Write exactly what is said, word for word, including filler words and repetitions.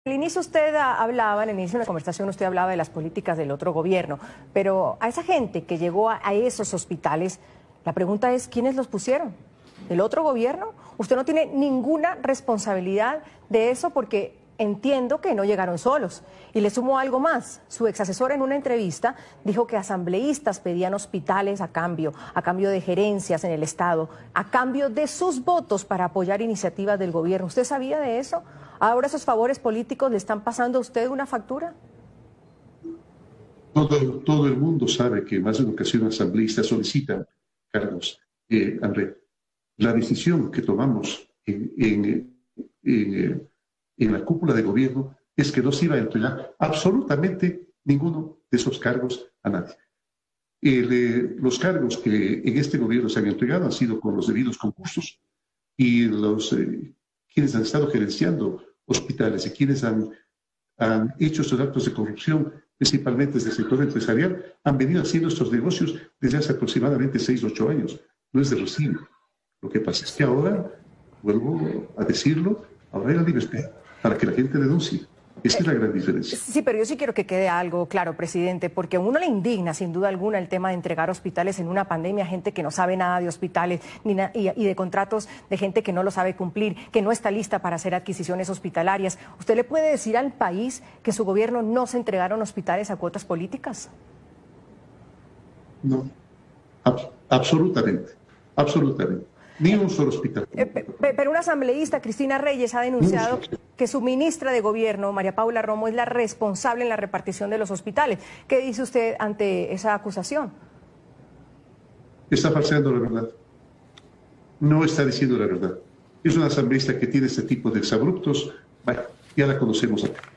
Al inicio usted hablaba, al inicio de la conversación usted hablaba de las políticas del otro gobierno, pero a esa gente que llegó a, a esos hospitales, la pregunta es, ¿quiénes los pusieron? ¿El otro gobierno? Usted no tiene ninguna responsabilidad de eso porque entiendo que no llegaron solos. Y le sumo algo más, su exasesor en una entrevista dijo que asambleístas pedían hospitales a cambio, a cambio de gerencias en el Estado, a cambio de sus votos para apoyar iniciativas del gobierno. ¿Usted sabía de eso? ¿Ahora esos favores políticos le están pasando a usted una factura? Todo, todo el mundo sabe que en más de una ocasión asambleístas solicitan cargos. Eh, André, la decisión que tomamos en, en, en, en la cúpula de gobierno es que no se iba a entregar absolutamente ninguno de esos cargos a nadie. El, eh, los cargos que en este gobierno se han entregado han sido con los debidos concursos y los... Eh, quienes han estado gerenciando hospitales y quienes han, han hecho estos actos de corrupción, principalmente desde el sector empresarial, han venido haciendo estos negocios desde hace aproximadamente seis o ocho años. No es de recibo. Lo que pasa es que ahora, vuelvo a decirlo, ahora hay la libertad para que la gente denuncie. Esa es la gran diferencia. Sí, pero yo sí quiero que quede algo claro, presidente, porque a uno le indigna, sin duda alguna, el tema de entregar hospitales en una pandemia, gente que no sabe nada de hospitales ni na y, y de contratos de gente que no lo sabe cumplir, que no está lista para hacer adquisiciones hospitalarias. ¿Usted le puede decir al país que su gobierno no se entregaron hospitales a cuotas políticas? No, ab absolutamente, absolutamente. Ni un solo hospital. Eh, pero una asambleísta, Cristina Reyes, ha denunciado que su ministra de Gobierno, María Paula Romo, es la responsable en la repartición de los hospitales. ¿Qué dice usted ante esa acusación? Está falseando la verdad. No está diciendo la verdad. Es una asambleísta que tiene este tipo de exabruptos. Bueno, ya la conocemos acá.